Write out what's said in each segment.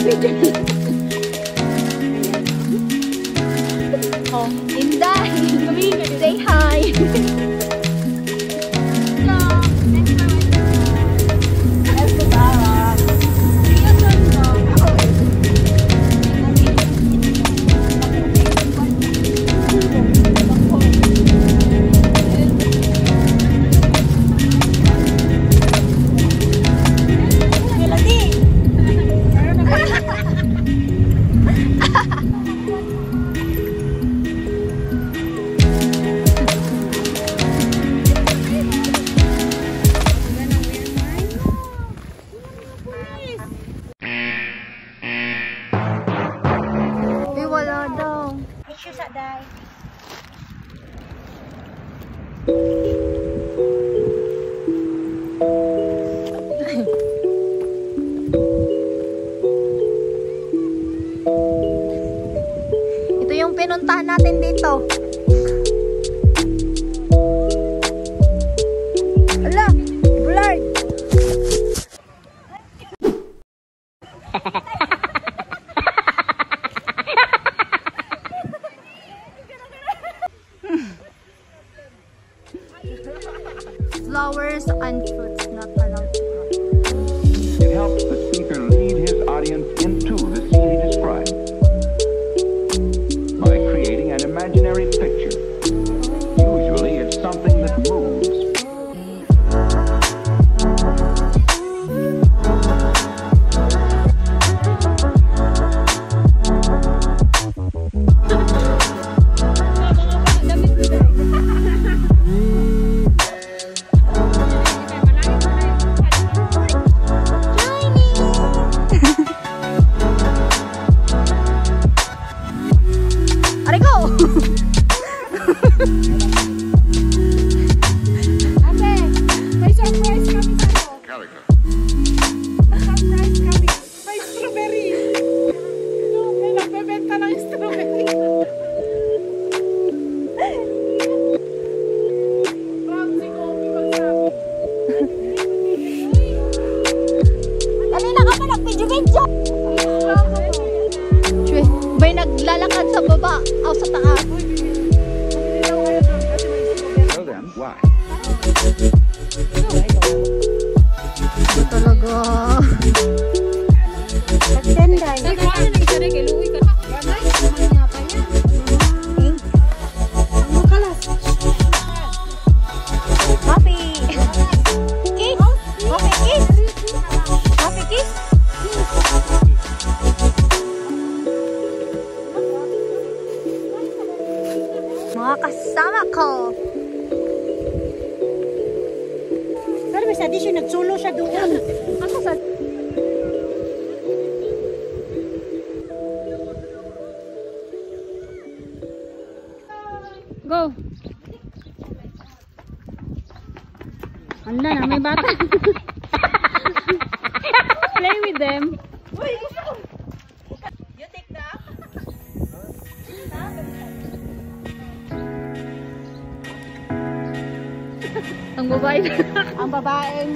Oh, Inday! Say hi! Ito yung pinuntahan natin dito. Ala, blurred. Flowers and fruits not allowed to grow. It helps the speaker lead his audience into the scene he describes by creating an imaginary picture. Usually it's something that moves. May naglalakad sa baba o sa taas. So then, why? Ito talaga. Pagtenday. Happy. Kiss. Happy kiss. Happy kiss. Mga kasama ko. Pero may sadis yung nagsulo siya doon. Ako sa... Go. Ala na, may bata. Play with them. You take that? Ang babae. Ang babaeng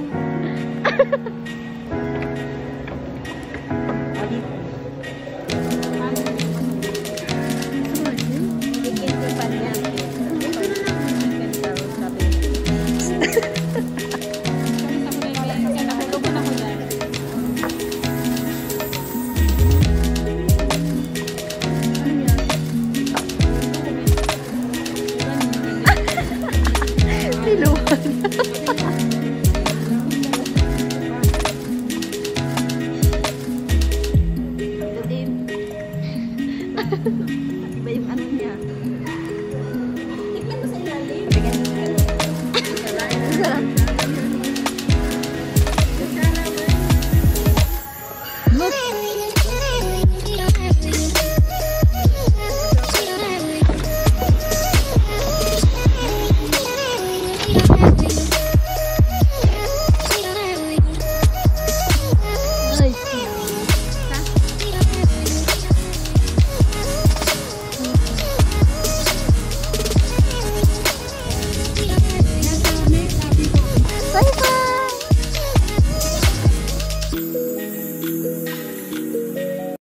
Siluan.